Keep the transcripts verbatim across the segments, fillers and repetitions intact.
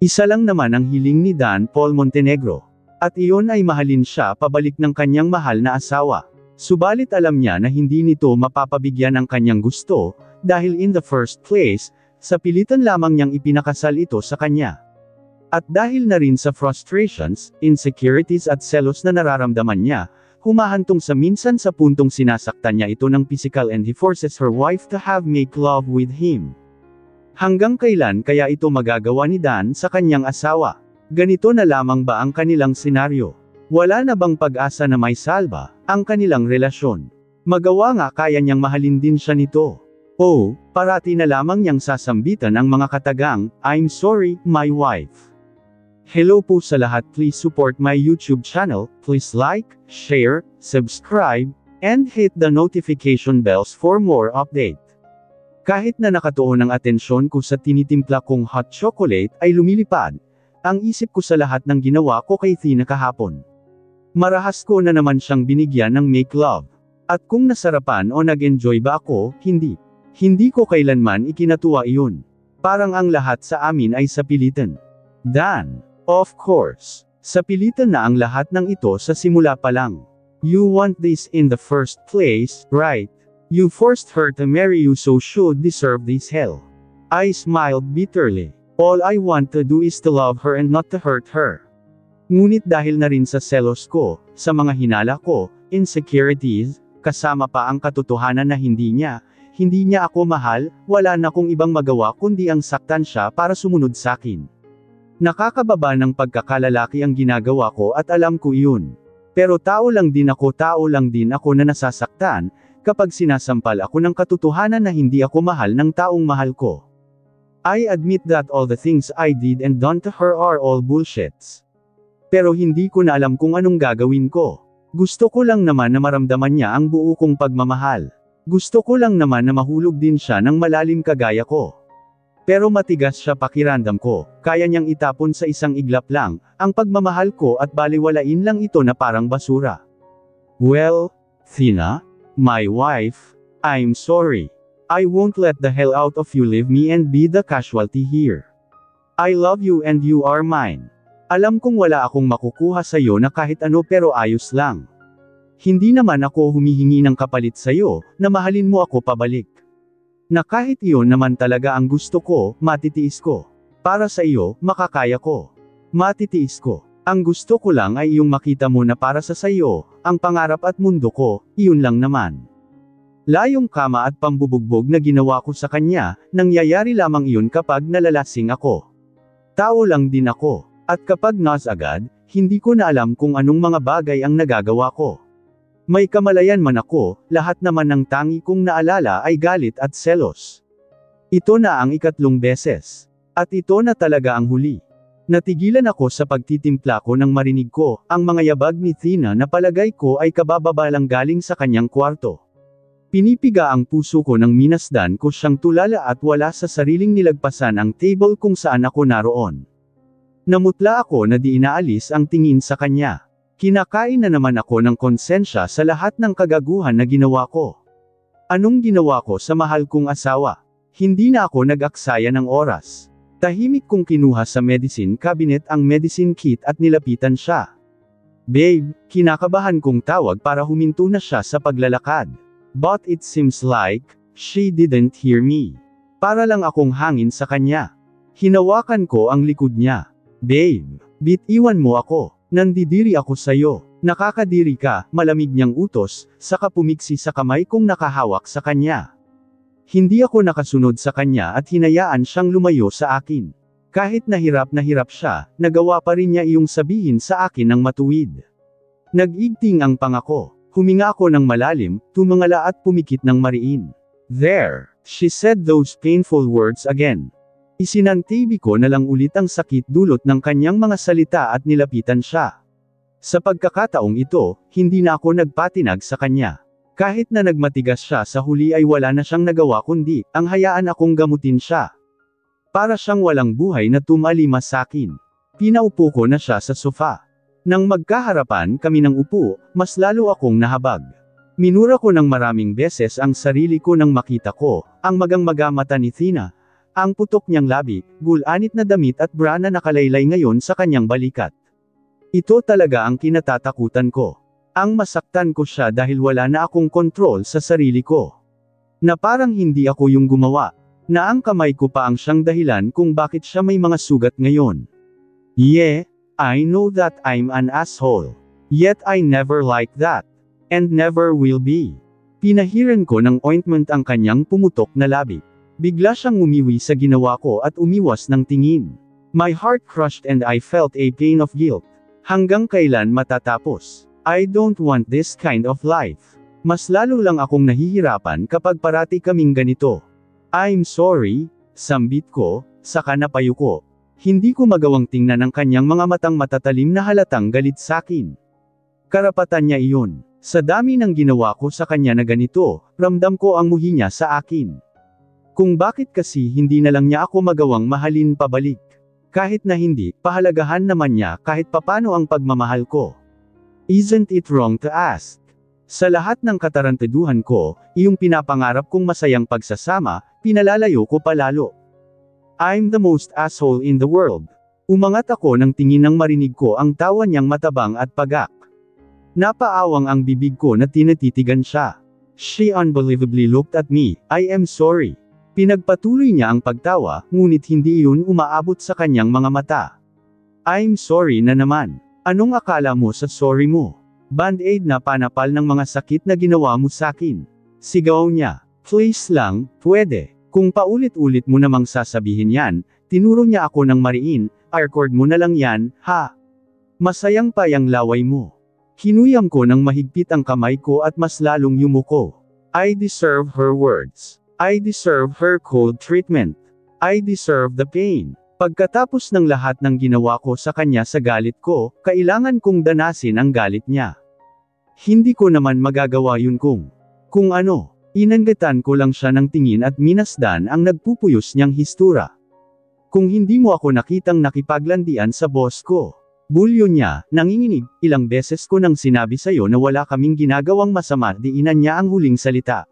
Isa lang naman ang hiling ni Dan Paul Montenegro. At iyon ay mahalin siya pabalik ng kanyang mahal na asawa. Subalit alam niya na hindi nito mapapabigyan ang kanyang gusto, dahil in the first place, sa pilitan lamang niyang ipinakasal ito sa kanya. At dahil na rin sa frustrations, insecurities at selos na nararamdaman niya, humahantong sa minsan sa puntong sinasaktan niya ito ng physical and he forces her wife to have make love with him. Hanggang kailan kaya ito magagawa ni Dan sa kanyang asawa? Ganito na lamang ba ang kanilang senaryo? Wala na bang pag-asa na may salba ang kanilang relasyon? Magawa nga kaya niyang mahalin din siya nito. O, parati na lamang niyang sasambitan ang mga katagang, "I'm sorry, my wife." Hello po sa lahat, please support my YouTube channel, please like, share, subscribe, and hit the notification bells for more update. Kahit na nakatuon ang atensyon ko sa tinitimpla kong hot chocolate ay lumilipad ang isip ko sa lahat ng ginawa ko kay Thina kahapon. Marahas ko na naman siyang binigyan ng make love. At kung nasarapan o nag-enjoy ba ako, hindi. Hindi ko kailanman ikinatuwa iyon. Parang ang lahat sa amin ay sa pilitan. Dan, of course, sa pilitan na ang lahat ng ito sa simula pa lang. You want this in the first place, right? You forced her to marry you, so should deserve this hell. I smiled bitterly. All I want to do is to love her and not to hurt her. Ngunit dahil na rin sa selos ko, sa mga hinala ko, insecurities, kasama pa ang katotohanan na hindi niya, hindi niya ako mahal, wala na kong ibang magawa kundi ang saktan siya para sumunod sakin. Nakakababa ng pagkakalalaki ang ginagawa ko at alam ko iyon. Pero tao lang din ako tao lang din ako na nasasaktan, kapag sinasampal ako ng katotohanan na hindi ako mahal ng taong mahal ko. I admit that all the things I did and done to her are all bullshits. Pero hindi ko na alam kung anong gagawin ko. Gusto ko lang naman na maramdaman niya ang buo kong pagmamahal. Gusto ko lang naman na mahulog din siya ng malalim kagaya ko. Pero matigas siya pakiramdam ko, kaya niyang itapon sa isang iglap lang, ang pagmamahal ko at baliwalain lang ito na parang basura. Well, Thina, my wife, I'm sorry. I won't let the hell out of you leave me and be the casualty here. I love you and you are mine. Alam kong wala akong makukuha sa'yo na kahit ano pero ayos lang. Hindi naman ako humihingi ng kapalit sa'yo, na mahalin mo ako pabalik. Na kahit iyon naman talaga ang gusto ko, matitiis ko. Para sa iyo, makakaya ko. Matitiis ko. Ang gusto ko lang ay iyong makita mo na para sa sayo, ang pangarap at mundo ko, iyon lang naman. Layong kama at pambubugbog na ginawa ko sa kanya, nangyayari lamang iyon kapag nalalasing ako. Tao lang din ako. At kapag nas agad, hindi ko na alam kung anong mga bagay ang nagagawa ko. May kamalayan man ako, lahat naman ng tangi kong naalala ay galit at selos. Ito na ang ikatlong beses. At ito na talaga ang huli. Natigilan ako sa pagtitimpla ko nang marinig ko, ang mga yabag ni Thina na palagay ko ay kabababalang galing sa kanyang kwarto. Pinipiga ang puso ko nang minasdan ko siyang tulala at wala sa sariling nilagpasan ang table kung saan ako naroon. Namutla ako na di inaalis ang tingin sa kanya. Kinakain na naman ako ng konsensya sa lahat ng kagaguhan na ginawa ko. Anong ginawa ko sa mahal kong asawa? Hindi na ako nag-aksaya ng oras. Tahimik kong kinuha sa medicine cabinet ang medicine kit at nilapitan siya. Babe, kinakabahan kong tawag para huminto na siya sa paglalakad. But it seems like, she didn't hear me. Para lang akong hangin sa kanya. Hinawakan ko ang likod niya. Babe, bitiwan mo ako. Nandidiri ako sa'yo. Nakakadiri ka, malamig niyang utos, saka pumiksi sa kamay kong nakahawak sa kanya. Hindi ako nakasunod sa kanya at hinayaan siyang lumayo sa akin. Kahit nahirap na hirap siya, nagawa pa rin niya iyong sabihin sa akin ng matuwid. Nag-igting ang pangako. Huminga ako ng malalim, tumangala at pumikit ng mariin. There, she said those painful words again. Isinantibi ko na lang ulit ang sakit dulot ng kanyang mga salita at nilapitan siya. Sa pagkakataong ito, hindi na ako nagpatinag sa kanya. Kahit na nagmatigas siya sa huli ay wala na siyang nagawa kundi, ang hayaan akong gamutin siya. Para siyang walang buhay na tumalima sa akin. Pinaupo ko na siya sa sofa. Nang magkaharapan kami ng upo, mas lalo akong nahabag. Minura ko ng maraming beses ang sarili ko nang makita ko, ang magang-maga mata ni Thina. Ang putok niyang labi, gulanit na damit at bra na nakalaylay ngayon sa kanyang balikat. Ito talaga ang kinatatakutan ko. Ang masaktan ko siya dahil wala na akong kontrol sa sarili ko. Na parang hindi ako yung gumawa. Na ang kamay ko pa ang siyang dahilan kung bakit siya may mga sugat ngayon. Yeah, I know that I'm an asshole. Yet I never like that. And never will be. Pinahiran ko ng ointment ang kanyang pumutok na labi. Bigla siyang umiwi sa ginawa ko at umiwas ng tingin. My heart crushed and I felt a pain of guilt. Hanggang kailan matatapos? I don't want this kind of life. Mas lalo lang akong nahihirapan kapag parati kaming ganito. I'm sorry, sambit ko, saka napayuko. Hindi ko magawang tingnan ang kanyang mga matang matatalim na halatang galit sakin. Karapatan niya iyon. Sa dami ng ginawa ko sa kanya na ganito, ramdam ko ang muhi niya sa akin. Kung bakit kasi hindi na lang niya ako magawang mahalin pabalik. Kahit na hindi, pahalagahan naman niya kahit papano ang pagmamahal ko. Isn't it wrong to ask? Sa lahat ng katarantaduhan ko, iyong pinapangarap kong masayang pagsasama, pinalalayo ko palalo. I'm the most asshole in the world. Umangat ako nang tingin nang marinig ko ang tawa niyang matabang at pagak. Napaawang ang bibig ko na tinatitigan siya. She unbelievably looked at me. I am sorry. Pinagpatuloy niya ang pagtawa, ngunit hindi iyon umaabot sa kanyang mga mata. I'm sorry na naman. Anong akala mo sa sorry mo? Band-aid na panapal ng mga sakit na ginawa mo sakin. Sigaw niya. Please lang, pwede. Kung paulit-ulit mo namang sasabihin yan, tinuro niya ako ng mariin, record mo na lang yan, ha? Masayang pa yang laway mo. Kinuyam ko ng mahigpit ang kamay ko at mas lalong yumuko. I deserve her words. I deserve her cold treatment. I deserve the pain. Pagkatapos ng lahat ng ginawa ko sa kanya sa galit ko, kailangan kong danasin ang galit niya. Hindi ko naman magagawa yun kung, kung ano, inanggatan ko lang siya ng tingin at minasdan ang nagpupuyos niyang histura. Kung hindi mo ako nakitang nakipaglandian sa boss ko. Bulyo niya, nanginginig, ilang beses ko nang sinabi sa'yo na wala kaming ginagawang masama, diinan niya ang huling salita.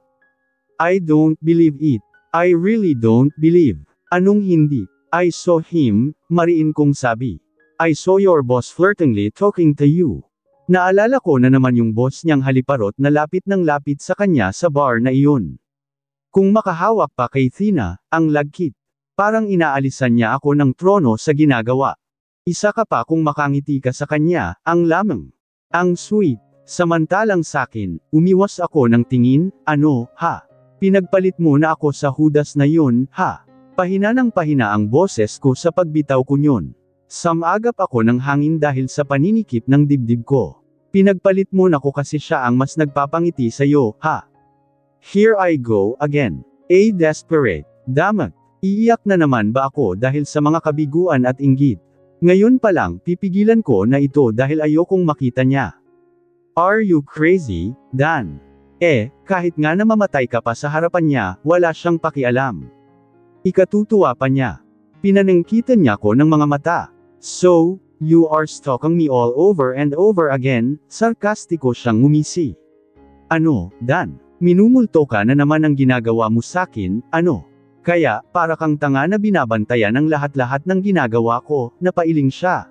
I don't believe it. I really don't believe. Anong hindi? I saw him, mariin kong sabi. I saw your boss flirtingly talking to you. Naalala ko na naman yung boss niyang haliparot na lapit ng lapit sa kanya sa bar na iyon. Kung makahawak pa kay Thina, ang lagkit. Parang inaalisan niya ako ng trono sa ginagawa. Isa ka pa kung makangiti ka sa kanya, ang lamang. Ang sweet. Samantalang sakin, umiwas ako ng tingin, ano, ha? Pinagpalit mo na ako sa hudas na yun, ha? Pahina ng pahina ang boses ko sa pagbitaw ko nyon. Samagap ako ng hangin dahil sa paninikip ng dibdib ko. Pinagpalit mo na ko kasi siya ang mas nagpapangiti sa'yo, ha? Here I go again. A desperate. Damat. Iiyak na naman ba ako dahil sa mga kabiguan at inggit? Ngayon pa lang, pipigilan ko na ito dahil ayokong makita niya. Are you crazy, Dan? Eh, kahit nga na mamatay ka pa sa harapan niya, wala siyang pakialam. Ikatutuwa pa niya. Pinanangkitan niya ko ng mga mata. So, you are stalking me all over and over again, sarkastiko siyang ngumisi. Ano, Dan? Minumulto ka na naman ang ginagawa mo sakin, ano? Kaya, para kang tanga na binabantayan ang lahat-lahat ng ginagawa ko, napailing siya.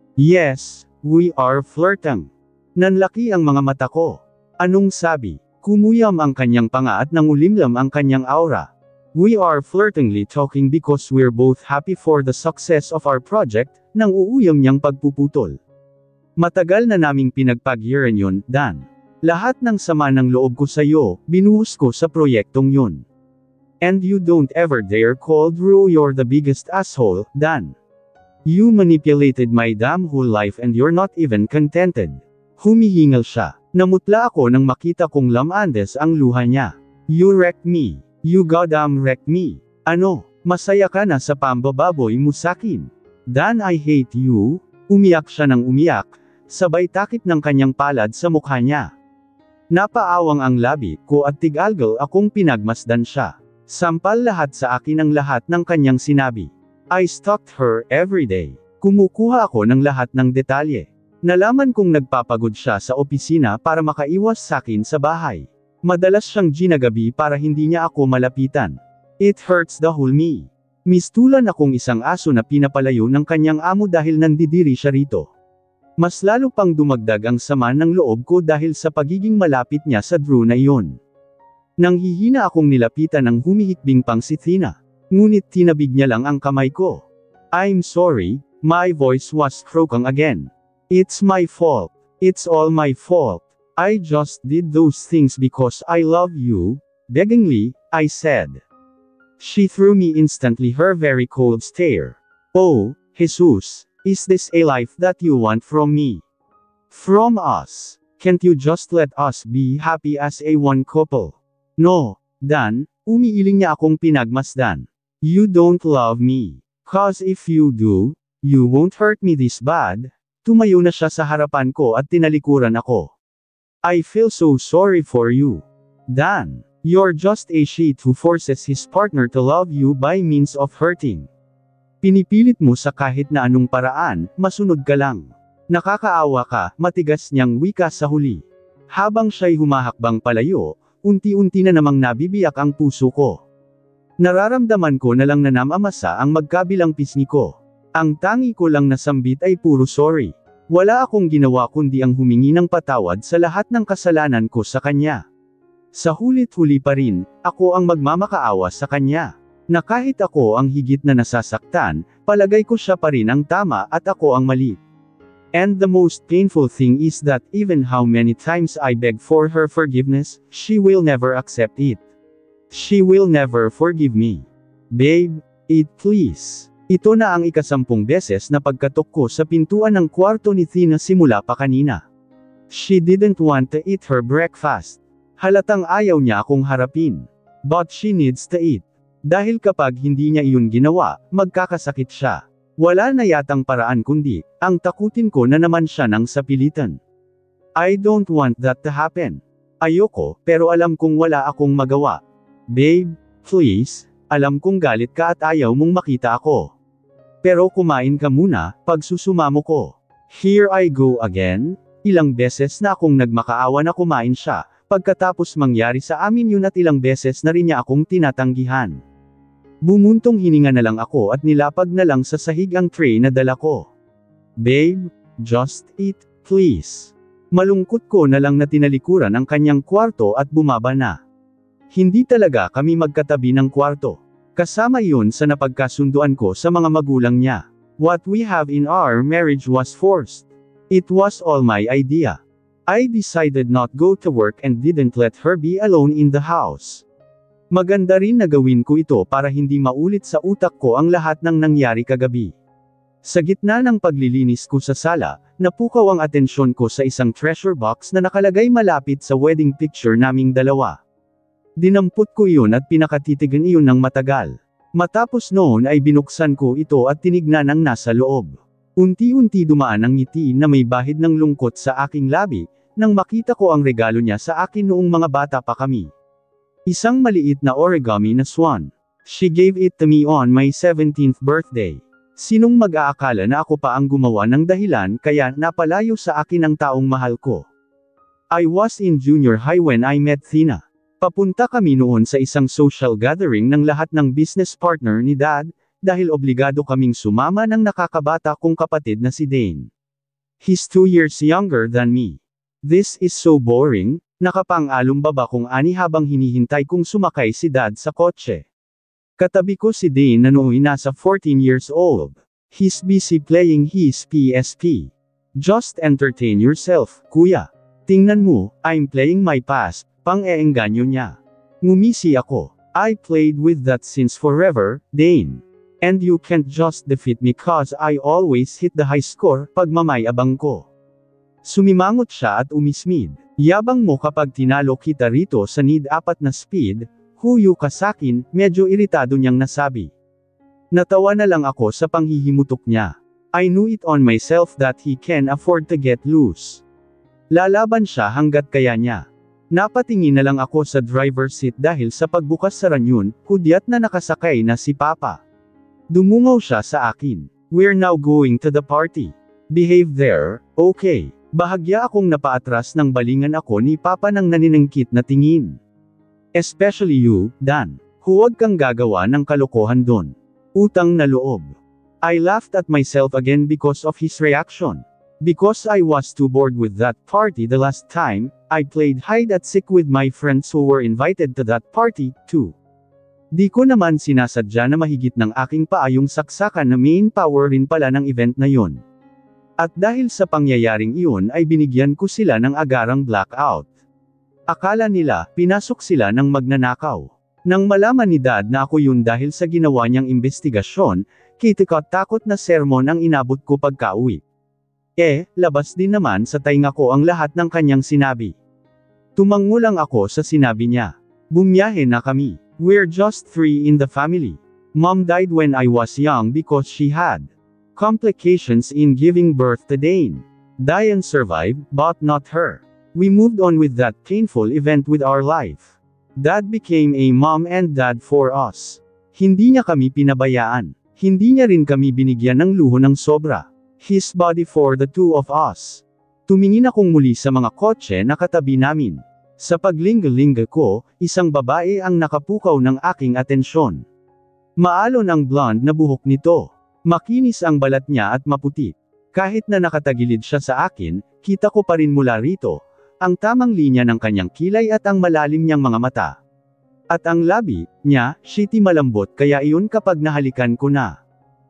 Yes, we are flirting. Nanlaki ang mga mata ko. Anong sabi? Kumuyam ang kanyang panga at nangulimlam ang kanyang aura. We are flirtingly talking because we're both happy for the success of our project, nang uuyam niyang pagpuputol. Matagal na naming pinagpaghiran yun, Dan. Lahat ng sama ng loob ko sa'yo, binuhos ko sa proyektong yun. And you don't ever dare call Drew you're the biggest asshole, Dan. You manipulated my damn whole life and you're not even contented. Humihingal siya. Namutla ako nang makita kong lamandes ang luha niya. You wrecked me. You goddamn wrecked me. Ano, masaya ka na sa pambababoy mo sakin? Dan, I hate you. Umiyak siya ng umiyak, sabay takip ng kanyang palad sa mukha niya. Napaawang ang labi ko at tigalgal akong pinagmasdan siya. Sampal lahat sa akin ang lahat ng kanyang sinabi. I stalked her every day. Kumukuha ako ng lahat ng detalye. Nalaman kong nagpapagod siya sa opisina para makaiwas sakin sa bahay. Madalas siyang ginagabi para hindi niya ako malapitan. It hurts the whole me. Mistulan akong isang aso na pinapalayo ng kanyang amo dahil nandidiri siya rito. Mas lalo pang dumagdag ang sama ng loob ko dahil sa pagiging malapit niya sa Drew na iyon. Nanghihina akong nilapitan ng humihikbing pang si Tina. Ngunit tinabig niya lang ang kamay ko. I'm sorry, my voice was croaking again. It's my fault. It's all my fault. I just did those things because I love you, beggingly, I said. She threw me instantly her very cold stare. Oh, Jesus, is this a life that you want from me? From us? Can't you just let us be happy as a one couple? No, Dan, umiiling niya akong pinagmasdan. You don't love me. Cause if you do, you won't hurt me this bad. Tumayo na siya sa harapan ko at tinalikuran ako. I feel so sorry for you. Dan, you're just a sheet who forces his partner to love you by means of hurting. Pinipilit mo sa kahit na anong paraan, masunod ka lang. Nakakaawa ka, matigas niyang wika sa huli. Habang siya'y humahakbang palayo, unti-unti na namang nabibiyak ang puso ko. Nararamdaman ko na lang na namamasa ang magkabilang pisngi ko. Ang tangi ko lang nasambit ay puro sorry. Wala akong ginawa kundi ang humingi ng patawad sa lahat ng kasalanan ko sa kanya. Sa hulit-huli pa rin, ako ang magmamakaawa sa kanya. Na kahit ako ang higit na nasasaktan, palagay ko siya pa rin ang tama at ako ang mali. And the most painful thing is that even how many times I beg for her forgiveness, she will never accept it. She will never forgive me. Babe, eat please. Ito na ang ikasampung beses na pagkatok ko sa pintuan ng kwarto ni Tina simula pa kanina. She didn't want to eat her breakfast. Halatang ayaw niya akong harapin. But she needs to eat. Dahil kapag hindi niya iyon ginawa, magkakasakit siya. Wala na yatang paraan kundi, ang takutin ko na naman siya ng sapilitan. I don't want that to happen. Ayoko, pero alam kong wala akong magawa. Babe, please, alam kong galit ka at ayaw mong makita ako. Pero kumain ka muna, pagsusumamo ko. Here I go again. Ilang beses na akong nagmakaawa na kumain siya, pagkatapos mangyari sa amin yun at ilang beses na rin niya akong tinatanggihan. Bumuntong hininga na lang ako at nilapag na lang sa sahig ang tray na dala ko. Babe, just eat, please. Malungkot ko na lang na tinalikuran ang kanyang kwarto at bumaba na. Hindi talaga kami magkatabi ng kwarto. Kasama iyon sa napagkasunduan ko sa mga magulang niya. What we have in our marriage was forced. It was all my idea. I decided not go to work and didn't let her be alone in the house. Maganda rin na gawin ko ito para hindi maulit sa utak ko ang lahat ng nangyari kagabi. Sa gitna ng paglilinis ko sa sala, napukaw ang atensyon ko sa isang treasure box na nakalagay malapit sa wedding picture naming dalawa. Dinampot ko iyon at pinakatitigan iyon ng matagal. Matapos noon ay binuksan ko ito at tinignan ang nasa loob. Unti-unti dumaan ang ngiti na may bahid ng lungkot sa aking labi, nang makita ko ang regalo niya sa akin noong mga bata pa kami. Isang maliit na origami na swan. She gave it to me on my seventeenth birthday. Sinong mag-aakala na ako pa ang gumawa ng dahilan kaya napalayo sa akin ang taong mahal ko. I was in junior high when I met Tina. Papunta kami noon sa isang social gathering ng lahat ng business partner ni Dad, dahil obligado kaming sumama ng nakakabata kong kapatid na si Dane. He's two years younger than me. This is so boring, nakapang-alumbaba kong ani habang hinihintay kong sumakay si Dad sa kotse. Katabi ko si Dane na nooy nasa fourteen years old. He's busy playing his P S P. Just entertain yourself, kuya. Tingnan mo, I'm playing my past, pang-eengganyo niya. Ngumisi ako. I played with that since forever, Dane. And you can't just defeat me cause I always hit the high score, pagmamayabang ko. Sumimangot siya at umismid. Yabang mo kapag tinalo kita rito sa need apat na speed, huyo ka sakin, medyo iritado niyang nasabi. Natawa na lang ako sa panghihimutok niya. I knew it on myself that he can afford to get loose. Lalaban siya hanggat kaya niya. Napatingin na lang ako sa driver's seat dahil sa pagbukas sa ranyon, hudyat na nakasakay na si Papa. Dumungaw siya sa akin. We're now going to the party. Behave there, okay. Bahagya akong napaatras ng balingan ako ni Papa ng naniningkit na tingin. Especially you, Dan. Huwag kang gagawa ng kalokohan doon. Utang na loob. I laughed at myself again because of his reaction. Because I was too bored with that party the last time, I played hide and seek with my friends who were invited to that party, too. Di ko naman sinasadya na mahigit ng aking paayong saksakan na main power rin pala ng event na yon. At dahil sa pangyayaring iyon ay binigyan ko sila ng agarang blackout. Akala nila, pinasok sila ng magnanakaw. Nang malaman ni Dad na ako yun dahil sa ginawa niyang investigasyon, kitikot-takot na sermon ang inabot ko pagka-uwi. Eh, labas din naman sa tainga ko ang lahat ng kanyang sinabi. Tumango lang ako sa sinabi niya. Bumiyahe na kami. We're just three in the family. Mom died when I was young because she had complications in giving birth to Dane. Diane survived, but not her. We moved on with that painful event with our life. Dad became a mom and dad for us. Hindi niya kami pinabayaan. Hindi niya rin kami binigyan ng luho ng sobra. His body for the two of us. Tumingin akong muli sa mga kotse na katabi namin. Sa paglingga-lingga ko, isang babae ang nakapukaw ng aking atensyon. Maalon ang blonde na buhok nito. Makinis ang balat niya at maputi. Kahit na nakatagilid siya sa akin, kita ko pa rin mula rito ang tamang linya ng kanyang kilay at ang malalim niyang mga mata. At ang labi niya, shitty malambot kaya iyon kapag nahalikan ko na.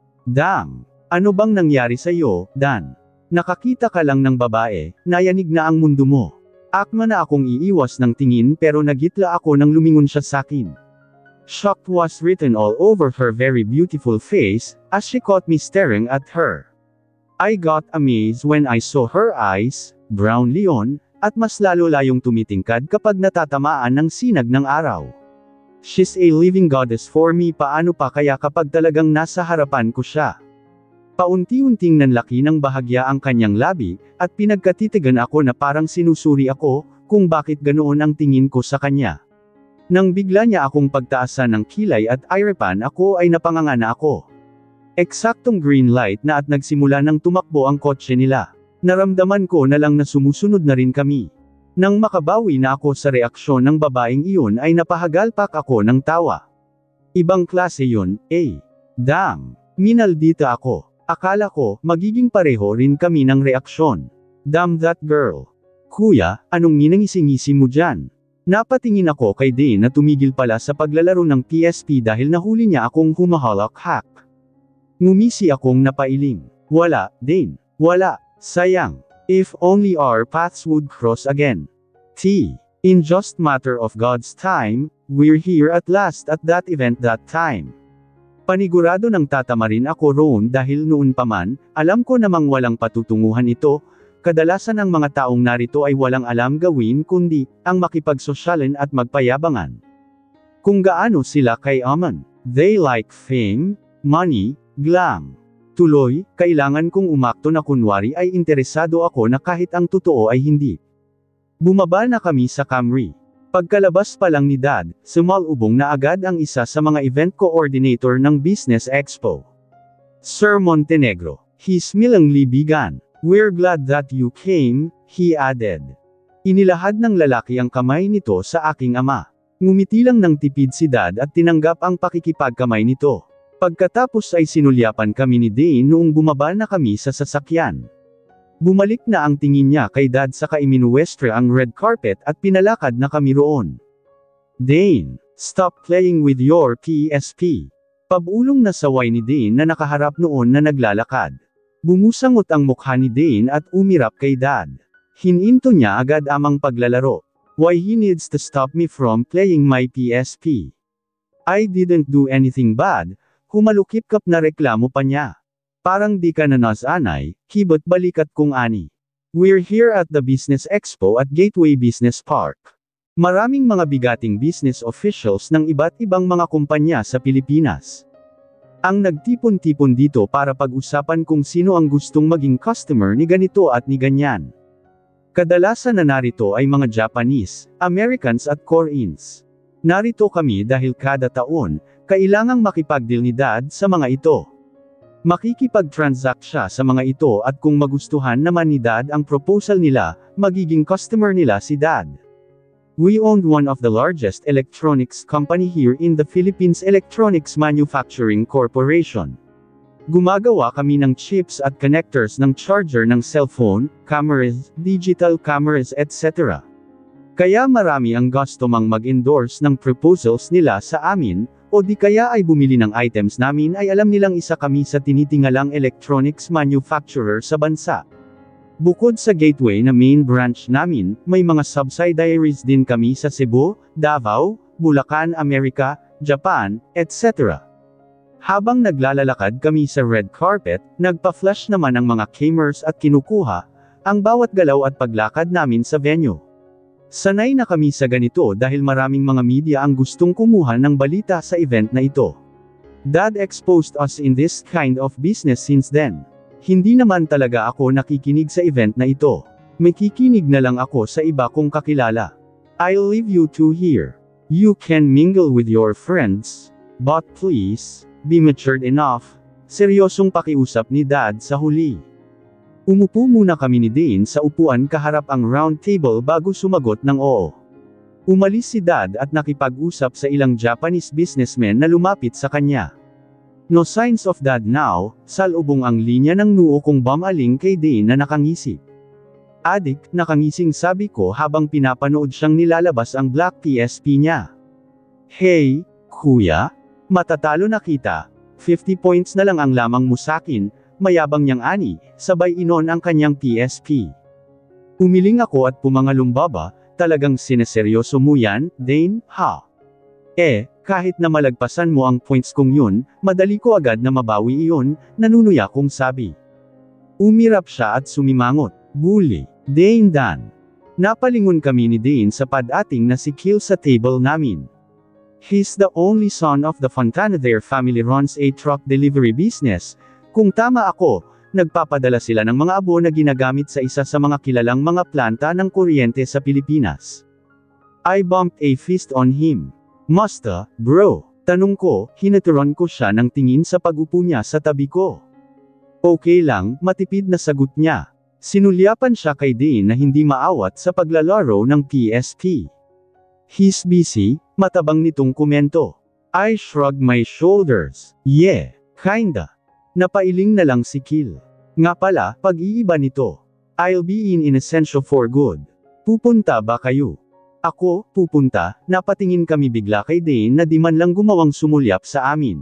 Damn! Ano bang nangyari sa iyo, Dan? Nakakita ka lang ng babae, nayanig na ang mundo mo. Akma na akong iiwas ng tingin pero nagitla ako nang lumingon siya sakin. Shock was written all over her very beautiful face, as she caught me staring at her. I got amazed when I saw her eyes, brown leon, at mas lalo layong tumitingkad kapag natatamaan ng sinag ng araw. She's a living goddess for me, paano pa kaya kapag talagang nasa harapan ko siya. Paunti-unting nanlaki ng bahagya ang kanyang labi, at pinagkatitigan ako na parang sinusuri ako, kung bakit ganoon ang tingin ko sa kanya. Nang bigla niya akong pagtaasan ng kilay at iripan ako ay napanganga na ako. Eksaktong green light na at nagsimula nang tumakbo ang kotse nila. Naramdaman ko na lang na sumusunod na rin kami. Nang makabawi na ako sa reaksyon ng babaeng iyon ay napahagalpak ako ng tawa. Ibang klase yun, eh. Damn! Minaldita ako. Akala ko, magiging pareho rin kami ng reaksyon. Damn that girl. Kuya, anong ninangisi-ngisi mo dyan? Napatingin ako kay Dane na tumigil pala sa paglalaro ng P S P dahil nahuli niya akong humahalak-hak. Ngumisi akong napailing. Wala, Dane. Wala. Sayang. If only our paths would cross again. T. In just matter of God's time, we're here at last at that event that time. Panigurado ng tatamarin ako roon dahil noon pa man, alam ko namang walang patutunguhan ito, kadalasan ang mga taong narito ay walang alam gawin kundi, ang makipagsosyalan at magpayabangan. Kung gaano sila kay Aman. They like fame, money, glam. Tuloy, kailangan kong umakto na kunwari ay interesado ako na kahit ang totoo ay hindi. Bumaba na kami sa Camry. Pagkalabas pa lang ni Dad, sumalubong na agad ang isa sa mga event coordinator ng Business Expo. Sir Montenegro. He smilingly began. We're glad that you came, he added. Inilahad ng lalaki ang kamay nito sa aking ama. Ngumiti lang ng tipid si Dad at tinanggap ang pakikipagkamay nito. Pagkatapos ay sinulyapan kami ni Dane noong bumaba na kami sa sasakyan. Bumalik na ang tingin niya kay Dad saka iminuwestre ang red carpet at pinalakad na kami roon. Dane, stop playing with your P S P. Pabulong na saway ni Dane na nakaharap noon na naglalakad. Bumusangot ang mukha ni Dane at umirap kay Dad. Hininto niya agad amang paglalaro. Why he needs to stop me from playing my P S P. I didn't do anything bad. Humalukip-kap na reklamo pa niya. Parang di ka na nasanay, kibot balikat kung ani. We're here at the Business Expo at Gateway Business Park. Maraming mga bigating business officials ng iba't ibang mga kumpanya sa Pilipinas. Ang nagtipon-tipon dito para pag-usapan kung sino ang gustong maging customer ni ganito at ni ganyan. Kadalasan na narito ay mga Japanese, Americans at Koreans. Narito kami dahil kada taon, kailangang makipagdeal ni Dad sa mga ito. Makikipag-transact siya sa mga ito at kung magustuhan naman ni Dad ang proposal nila, magiging customer nila si Dad. We owned one of the largest electronics company here in the Philippines, Electronics Manufacturing Corporation. Gumagawa kami ng chips at connectors ng charger ng cellphone, cameras, digital cameras et cetera. Kaya marami ang gusto mang mag-endorse ng proposals nila sa amin, o di kaya ay bumili ng items namin ay alam nilang isa kami sa tinitingalang electronics manufacturer sa bansa. Bukod sa Gateway na main branch namin, may mga subsidiaries din kami sa Cebu, Davao, Bulacan, Amerika, Japan, et cetera. Habang naglalalakad kami sa red carpet, nagpa-flash naman ang mga cameras at kinukuha ang bawat galaw at paglakad namin sa venue. Sanay na kami sa ganito dahil maraming mga media ang gustong kumuha ng balita sa event na ito. Dad exposed us in this kind of business since then. Hindi naman talaga ako nakikinig sa event na ito. Makikinig na lang ako sa iba kong kakilala. I'll leave you two here. You can mingle with your friends, but please, be matured enough. Seryosong pakiusap ni Dad sa huli. Umupo muna kami ni Dane sa upuan kaharap ang round table bago sumagot ng oo. Umalis si Dad at nakipag-usap sa ilang Japanese businessmen na lumapit sa kanya. No signs of Dad now, salubong ang linya ng noo kong bumaling kay Dane na nakangisi. Adik, nakangising sabi ko habang pinapanood siyang nilalabas ang black P S P niya. Hey, kuya? Matatalo na kita. fifty points na lang ang lamang mo sakin, mayabang niyang ani, sabay inon ang kanyang P S P. Umiling ako at pumangalumbaba, talagang sineseryoso mo yan, Dane, ha? Eh, kahit na malagpasan mo ang points kong yun, madali ko agad na mabawi iyon, nanunuya kong sabi. Umirap siya at sumimangot. Bully. Dane Dan. Napalingon kami ni Dane sa padating na si Kill sa table namin. He's the only son of the Fontana. Their family runs a truck delivery business. Kung tama ako, nagpapadala sila ng mga abo na ginagamit sa isa sa mga kilalang mga planta ng kuryente sa Pilipinas. I bumped a fist on him. Musta, bro? Tanong ko, hinaturon ko siya ng tingin sa pag-upo niya sa tabi ko. Okay lang, matipid na sagot niya. Sinulyapan siya kay Dane na hindi maawat sa paglalaro ng P S P. He's busy, matabang nitong komento. I shrugged my shoulders. Yeah, kinda. Napailing na lang si Kill. Nga pala, pag-iiba nito. I'll be in Inocencio for good. Pupunta ba kayo? Ako, pupunta, napatingin kami bigla kay Dane na di man lang gumawang sumulyap sa amin.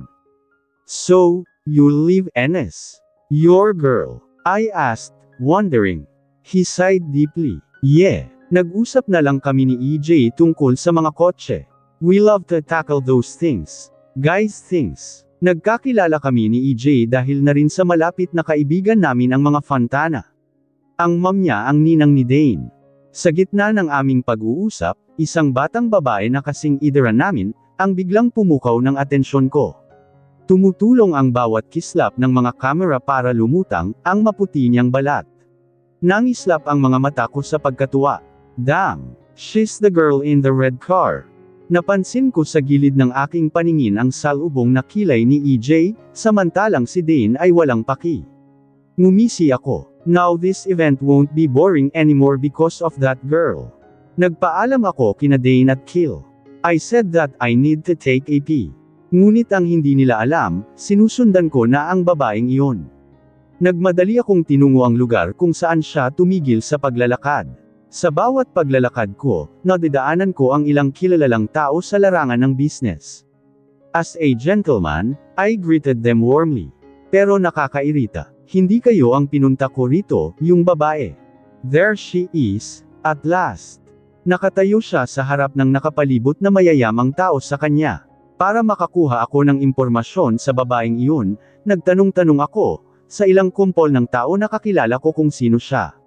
So, you'll leave N S? Your girl? I asked, wondering. He sighed deeply. Yeah. Nag-usap na lang kami ni E J tungkol sa mga kotse. We love to tackle those things. Guys things. Nagkakilala kami ni E J dahil na rin sa malapit na kaibigan namin ang mga Fontana. Ang mom niya ang ninang ni Dane. Sa gitna ng aming pag-uusap, isang batang babae na kasing idara namin, ang biglang pumukaw ng atensyon ko. Tumutulong ang bawat kislap ng mga kamera para lumutang, ang maputi niyang balat. Nangislap ang mga mata ko sa pagkatuwa. Damn, she's the girl in the red car. Napansin ko sa gilid ng aking paningin ang salubong na kilay ni E J, samantalang si Dane ay walang paki. Ngumisi ako. Now this event won't be boring anymore because of that girl. Nagpaalam ako kina Dane at Kill. I said that I need to take a pee. Ngunit ang hindi nila alam, sinusundan ko na ang babaeng iyon. Nagmadali akong tinungo ang lugar kung saan siya tumigil sa paglalakad. Sa bawat paglalakad ko, nadadaanan ko ang ilang kilalalang tao sa larangan ng business. As a gentleman, I greeted them warmly. Pero nakakairita. Hindi kayo ang pinunta ko rito, yung babae. There she is, at last. Nakatayo siya sa harap ng nakapalibot na mayayamang tao sa kanya. Para makakuha ako ng impormasyon sa babaeng iyon, nagtanong-tanong ako, sa ilang kumpol ng tao na kakilala ko kung sino siya.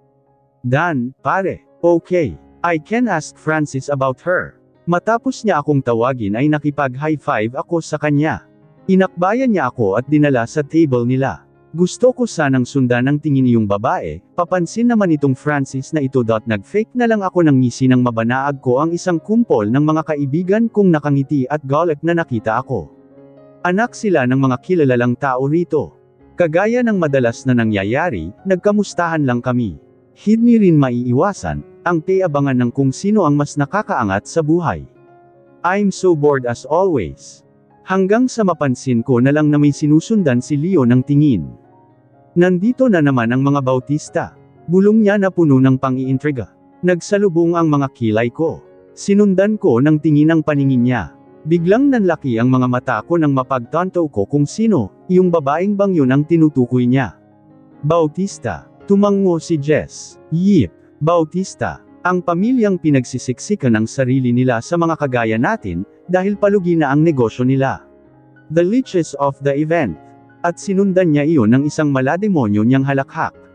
Dan, pare, okay, I can ask Francis about her. Matapos niya akong tawagin ay nakipag-high five ako sa kanya. Inakbayan niya ako at dinala sa table nila. Gusto ko sanang sundan ng tingin yung babae, papansin naman itong Francis na ito. Nag-fake na lang ako ng ngisi nang mabanaag ko ang isang kumpol ng mga kaibigan kong nakangiti at galak na nakita ako. Anak sila ng mga kilalalang tao rito. Kagaya ng madalas na nangyayari, nagkamustahan lang kami. Hindi rin maiiwasan ang payabangan ng kung sino ang mas nakakaangat sa buhay. I'm so bored as always. Hanggang sa mapansin ko na lang na may sinusundan si Leo ng tingin. Nandito na naman ang mga Bautista. Bulong niya na puno ng pang-iintriga. Nagsalubong ang mga kilay ko. Sinundan ko ng tingin ang paningin niya. Biglang nanlaki ang mga mata ko nang mapagtanto ko kung sino, yung babaeng bang yun ang tinutukoy niya. Bautista. Tumango si Jess. Yip. Bautista. Ang pamilyang pinagsisiksikan ang sarili nila sa mga kagaya natin, dahil palugi na ang negosyo nila. The liches of the event. At sinundan niya iyon ng isang malademonyo niyang halakhak.